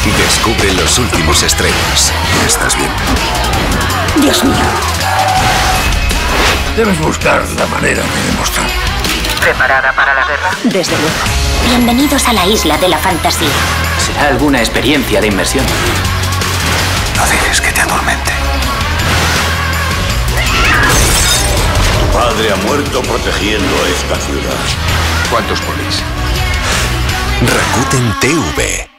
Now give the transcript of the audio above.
Descubre los últimos estrenos. ¿Estás bien? Dios mío. Debes buscar la manera de demostrar. ¿Preparada para la guerra? Desde luego. Bienvenidos a la isla de la fantasía. Será alguna experiencia de inmersión. No dejes que te atormente. Tu padre ha muerto protegiendo a esta ciudad. ¿Cuántos polis? Rakuten TV.